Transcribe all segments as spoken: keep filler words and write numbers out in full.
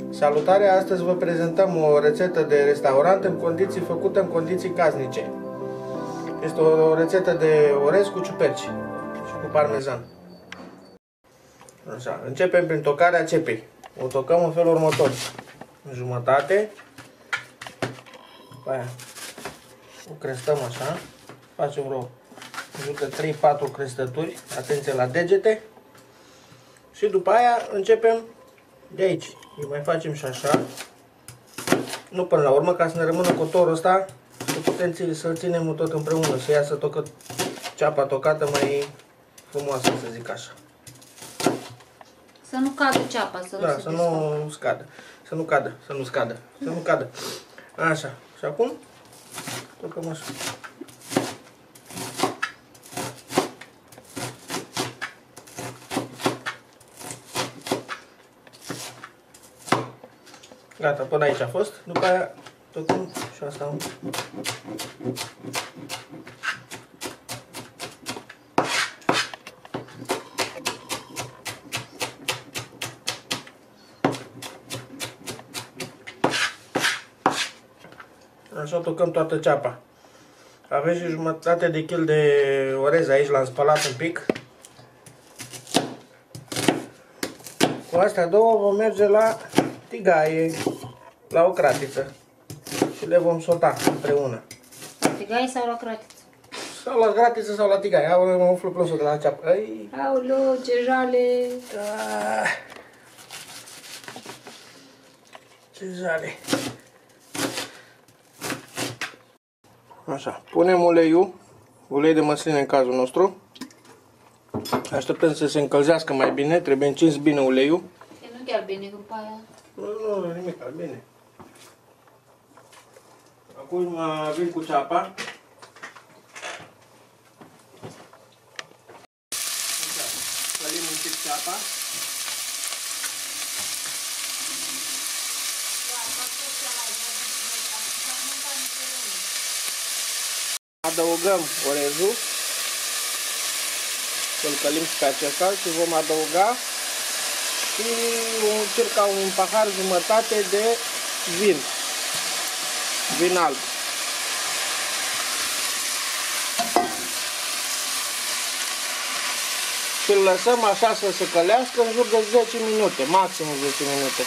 Salutare! Astăzi vă prezentăm o rețetă de restaurant în condiții făcută în condiții casnice. Este o rețetă de orez cu ciuperci și cu parmezan. Așa, începem prin tocarea cepei. O tocăm în felul următor. În jumătate. După aia o crestăm așa. Facem vreo trei patru crestături. Atenție la degete. Și după aia începem de aici. Îi mai facem și așa. Nu până la urmă, ca să ne rămână cotorul ăsta, să putem să ținem tot împreună, să iasă tocă, ceapa tocată mai frumoasă, să zic așa. Să nu cadă ceapa, să nu da, se să nu scadă. Să nu cadă, să nu scadă, să nu cadă. Așa. Și acum tocăm așa. Gata, până aici a fost. După aia tocăm și asta. Așa tocăm toată ceapa. Aveți și jumătate de kil de orez aici, l-am spălat un pic. Cu astea două vom merge la tigaie, la o cratiță și le vom sota împreună. La tigaie sau la cratiță? Sau la cratiță sau la tigaie. Au, mă umflu plăsul de la ceapă. Ai. Aoleu, ce jale! Da. Ce jale! Așa, punem uleiul, ulei de măsline în cazul nostru. Așteptăm să se încălzească mai bine, trebuie încins bine uleiul. E nu chiar bine grupa aia. Nu, nu, nu, nimic, bine. Acum vin cu ceapa. Sălim un pic ceapa. Adăugăm orezul. Îl călim și pe acesta și vom adăuga și un, circa un pahar jumătate de vin. Vin alb. Și îl lăsăm așa să se călească în jur de zece minute, maxim zece minute.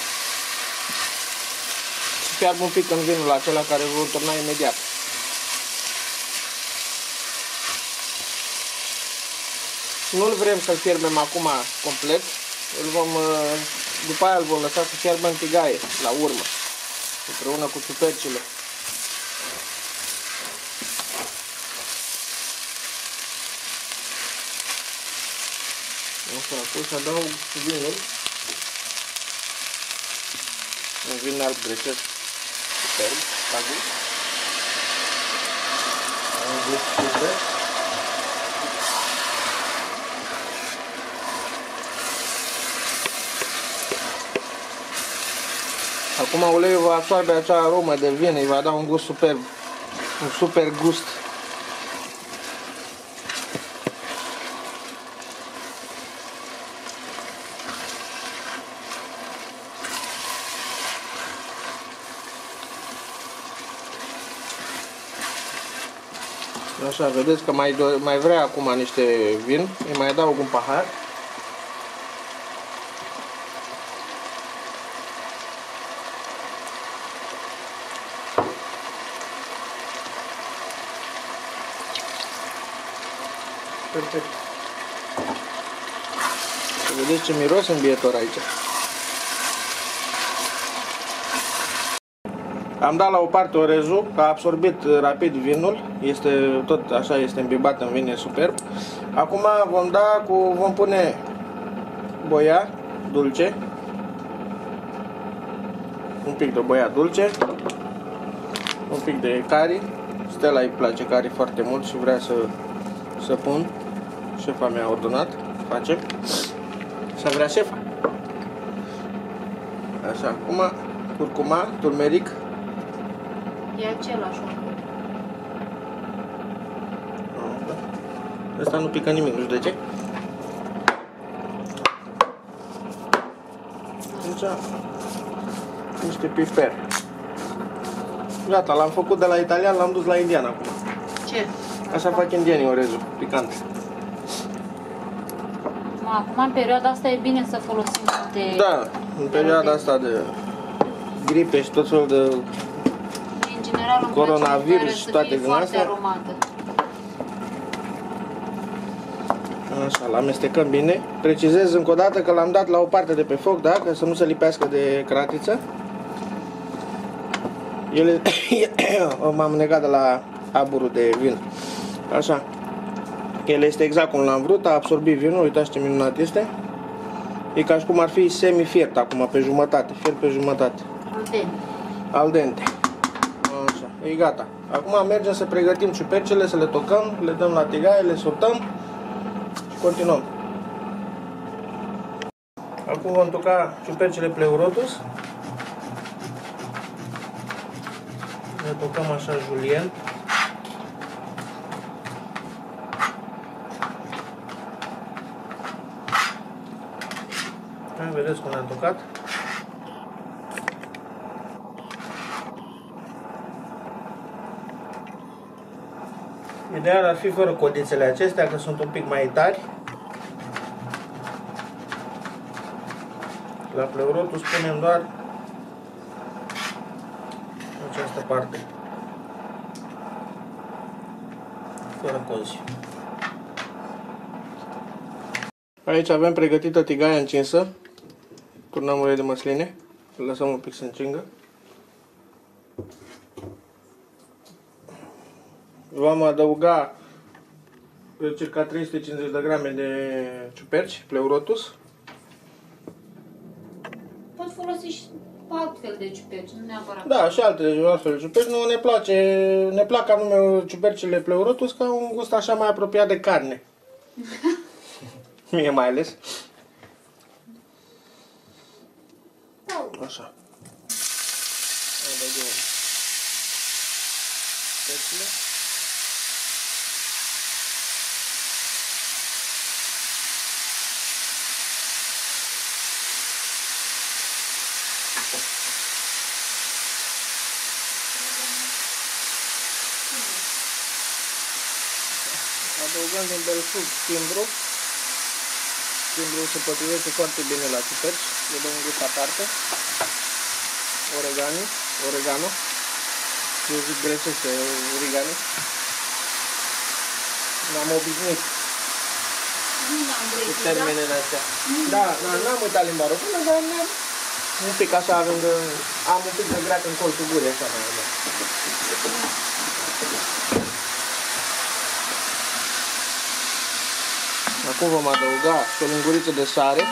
Și fiarbă un pic în vinul acela care îl vom turna imediat. Nu-l vrem să-l fierbem acum complet, îl vom, după aia îl vom lăsa să fiarbă în tigaie, la urmă, împreună cu ciupercile. Așa, acum să adaug vinul, un vin alb grecesc, superb, la gust, un gust super. Acum uleiul va absorbe acea aromă de vin, îi va da un gust superb, un super gust. Așa, vedeți că mai, mai vrea acum niște vin, îi mai adaug un pahar. Perfect. Să vedeți ce miros îmbietor aici. Am dat la o parte orezul, a absorbit rapid vinul, este tot așa, este îmbibat în vin, e superb. Acum vom da cu, vom pune boia dulce, un pic de boia dulce, un pic de cari. Stella îi place cari foarte mult și vrea să să pun. Șefa mi-a ordonat, facem. Să vrea șefa. Așa, acum curcuma, turmeric. E același. Ăsta nu pică nimic, nu știu de ce. Atunci niște piper. Gata, l-am făcut de la italian, l-am dus la indian acum. Ce? Așa fac indienii orezul, picant. Acum, în perioada asta, e bine să folosim multe... Da, în perioada asta de gripe și tot felul de în general, coronavirus și toate din foarte astea. aromată. Așa, l-amestecăm bine. Precizez încă o dată că l-am dat la o parte de pe foc, da? Ca să nu se lipească de cratiță. Ele... M-am negat de la aburul de vin. Așa. El este exact cum l-am vrut, a absorbit vinul, uitați ce minunat este. E ca și cum ar fi semi-fiert acum, pe jumătate, fiert pe jumătate. Al dente. Al dente. Așa, e gata. Acum mergem să pregătim ciupercele, să le tocăm, le dăm la tigaie, le sortăm și continuăm. Acum vom toca ciupercele pleurotus. Le tocăm așa julien. Vedeți cum am tocat. Ideal ar fi fără codițele acestea, că sunt un pic mai tari. La pleurotul spunem doar această parte. Fără cozi. Aici avem pregătită tigaia încinsă. Turnăm ulei de măsline, îl lăsăm un pic să încingă. Vom adăuga circa trei sute cincizeci de grame de ciuperci, pleurotus. Pot folosi și altfel de ciuperci, nu neapărat. Da, și alte altfel de ciuperci. Nu, ne place, ne plac anume ciupercile pleurotus ca un gust așa mai apropiat de carne. Mie mai ales. Așa. Adăugăm ciupercile. Adăugăm din belșug timbru. Timbrul se potrivește foarte bine la ciuperci, le dăm un gust aparte. Oregano, oregano. Eu zic grecește, origani. Ne-am obișnuit cu termenele astea. Da, n-am uitat limba română, dar ne-am un pic așa, avem de, am un pic de great în colțul gurii, așa mai ales. Acum vom adăuga și o linguriță de sare.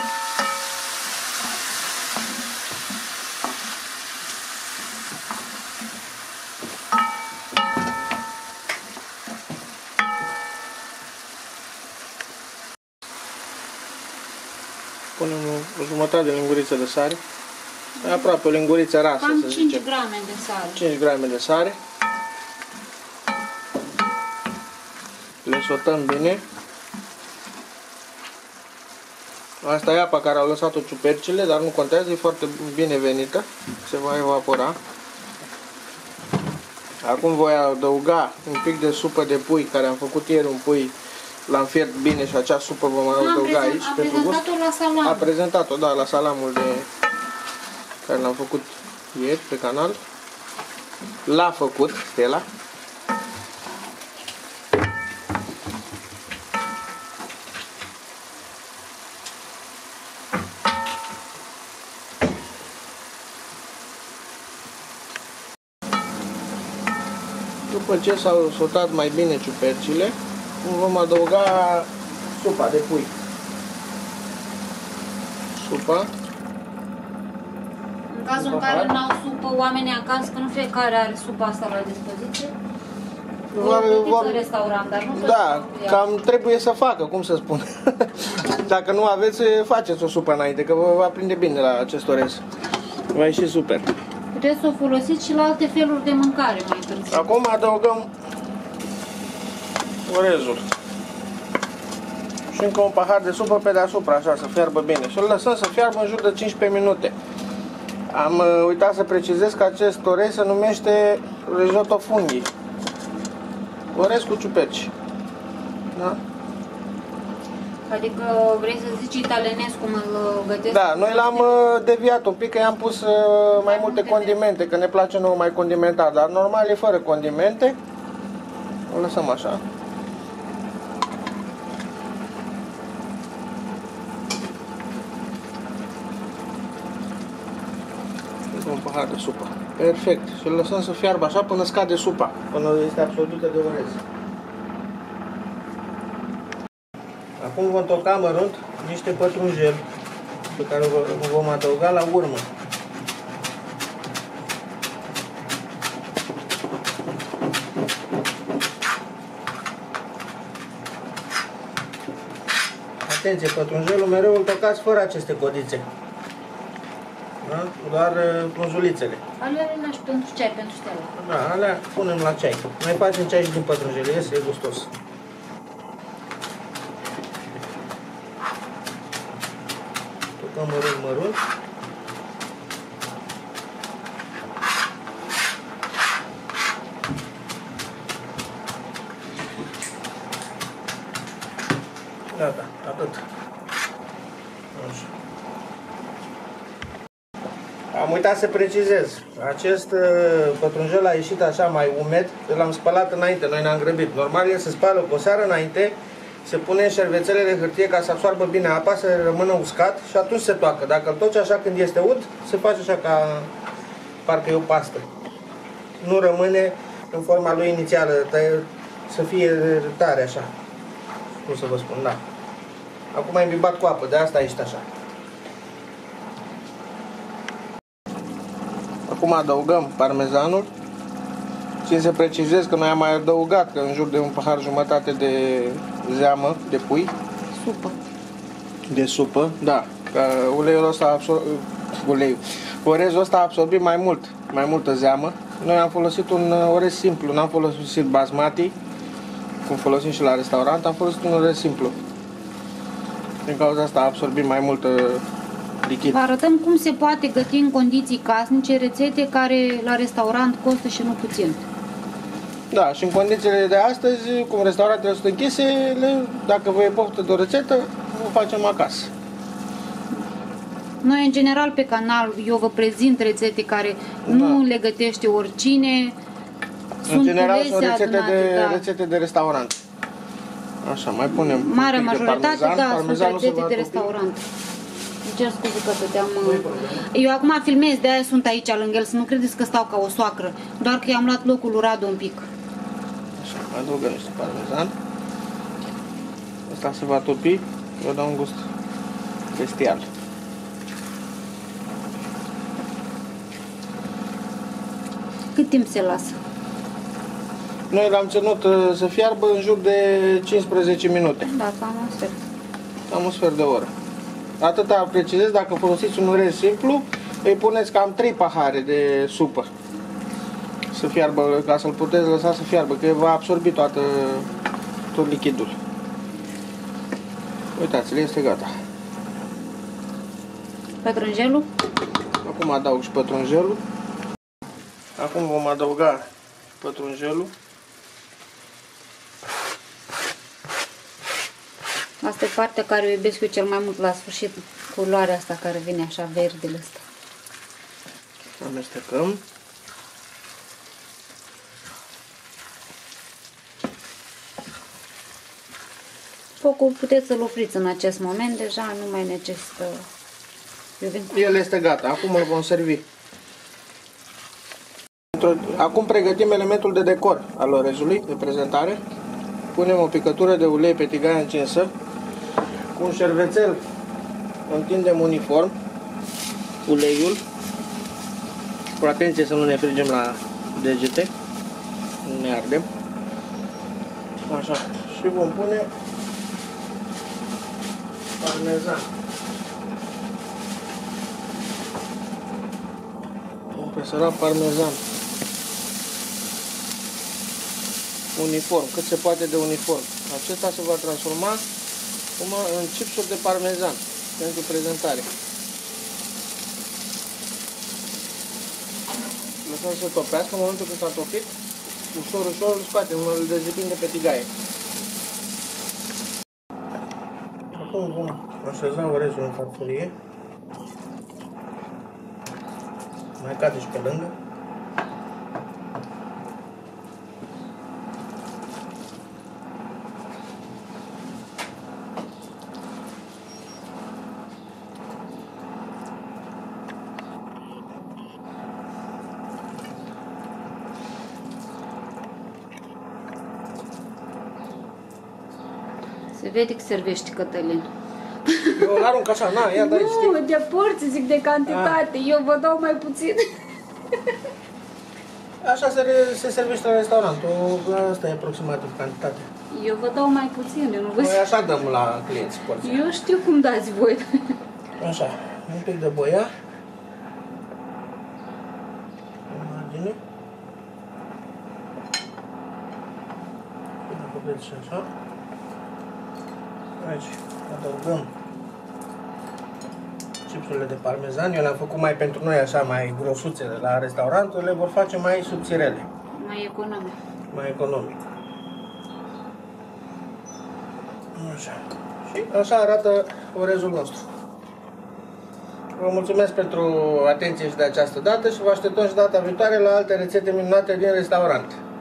Punem o jumătate de linguriță de sare. Aproape o linguriță rasă, cam să cinci zicem. grame de sare. cinci grame de sare. Le sotăm bine. Asta e apa care au lăsat-o ciupercile, dar nu contează, e foarte bine venită. Se va evapora. Acum voi adăuga un pic de supă de pui, care am făcut ieri un pui, l-am fiert bine și acea supă vom adăuga am aici. Am pentru gust. prezentat-o la salam. A prezentat-o, da, la salamul de care l-am făcut ieri pe canal. L-a făcut Stella. După ce s-au sotat mai bine ciupercile, vom adăuga supa de pui. Supa. În cazul în care nu au supă oamenii acasă, că nu fiecare are supa asta la dispoziție, o gătiți în restaurant, dar nu da, cam trebuie să facă, cum să spun. Dacă nu aveți, faceți o supă înainte, că vă va prinde bine la acest orez. Va ieși super. Puteți să o folosiți și la alte feluri de mâncare mai târziu. Acum adăugăm orezul. Și încă un pahar de supă pe deasupra, așa, să fiarbă bine. Și îl lăsăm să fiarbă în jur de cincisprezece minute. Am uh, uitat să precizez că acest orez se numește risotto funghi. Orez cu ciuperci. Da? Adică vrei să zici italienesc cum îl gătesc? Da, noi l-am uh, deviat un pic, că i-am pus uh, mai multe condimente, că ne place nouă mai condimentat, dar normal e fără condimente. O lăsăm așa. Un pahar de supă. Perfect. Și îl lăsăm să fiarbă așa până scade supa, până este absorbită de orez. Acum vom toca mărunt niște pătrunjel pe care o vom adăuga la urmă. Atenție, pătrunjelul mereu îl tocați fără aceste codițe. Da? Doar frunzulițele. Alea le lași pentru ceai, pentru stele. Da, alea punem la ceai. Mai facem ceai și din pătrunjel, iese, e gustos. Tocăm mărunt, mărunt. Gata, atât. Așa. Am uitat să precizez. Acest uh, pătrunjel a ieșit așa mai umed, l-am spălat înainte, noi ne-am grăbit. Normal el se spală cu o seară înainte, se pune în șervețele de hârtie ca să absoarbă bine apa, să rămână uscat și atunci se toacă. Dacă îl toci așa când este ud, se face așa ca parcă e o pastă. Nu rămâne în forma lui inițială, să fie tare așa. Cum să vă spun, da. Acum ai imbibat cu apă, de asta ești așa. Acum adăugăm parmezanul. Țin să precizez că noi am mai adăugat că în jur de un pahar jumătate de zeamă de pui. Supă. De supă, da. Că uleiul ăsta absor... uleiul. Orezul ăsta a absorbit mai mult, mai multă zeamă. Noi am folosit un orez simplu, n-am folosit basmati, cum folosim și la restaurant, am folosit un orez simplu. Din cauza asta a absorbit mai multă lichid. Vă arătăm cum se poate găti în condiții casnice rețete care la restaurant costă și nu puțin. Da, și în condițiile de astăzi, cum restaurantele sunt închise, le, dacă vă e poftă de o rețetă, o facem acasă. Noi, în general, pe canal, eu vă prezint rețete care da. nu le gătește oricine. Sunt în general sunt rețete, adunate, de, da. rețete de restaurant. Așa, mai punem Marea un pic majoritate, de parmezan. da, sunt rețete de restaurant. Îmi cer scuze că stăteam... Eu acum filmez, de-aia sunt aici lângă el, să nu credeți că stau ca o soacră. Doar că i-am luat locul lui Radu un pic. Așa, mai adăugăm niște parmezan. Asta se va topi, vă dau un gust bestial. Cât timp se lasă? Noi l-am ținut să fiarbă în jur de cincisprezece minute. Da, cam un sfert. Cam un sfert de oră. Atâta precizez, dacă folosiți un orez simplu, îi puneți cam trei pahare de supă. Să fiarbă, ca să-l puteți lăsa să fiarbă, că va absorbi toată, tot lichidul. Uitați-l, este gata. Pătrunjelul? Acum adaug și pătrunjelul. Acum vom adăuga pătrunjelul. Asta e partea care o iubesc eu cel mai mult la sfârșit, culoarea asta care vine așa, verdele ăsta. Amestecăm. Focul puteți să-l opriți în acest moment, deja nu mai necesită... El este gata, acum îl vom servi. Acum pregătim elementul de decor al orezului, de prezentare. Punem o picătură de ulei pe tigaia încinsă. Cu un șervețel întindem uniform uleiul. Cu atenție să nu ne frigem la degete, nu ne ardem. Așa. Și vom pune parmezan. Vom presăra parmezan. Uniform, cât se poate de uniform. Acesta se va transforma în chipsuri de parmezan pentru prezentare. Lăsăm să topească. În momentul când s-a topit, ușor, ușor îl scoatem, îl dezlipim de pe tigaie. Acum vom așeza orezul în farfurie. Mai cade și pe lângă. Se vede că servești, Cătălin. Eu îl arunc așa, na, ia dai, știi? Nu, de porții, zic de cantitate. Eu vă dau mai puțin. Așa se, se servește la restaurantul, asta e aproximativ cantitatea. Eu vă dau mai puțin, eu nu vă Noi așa dăm la clienți porția. Eu știu cum dați voi. Așa, un pic de boia. În margine. Dacă vreți și așa. Aici adăugăm chipsurile de parmezan. Eu le-am făcut mai pentru noi așa, mai grosuțe de la restaurant. Le vor face mai subțirele. Mai economic. Mai economic. Așa. Și așa arată orezul nostru. Vă mulțumesc pentru atenție și de această dată și vă așteptăm și data viitoare la alte rețete minunate din restaurant.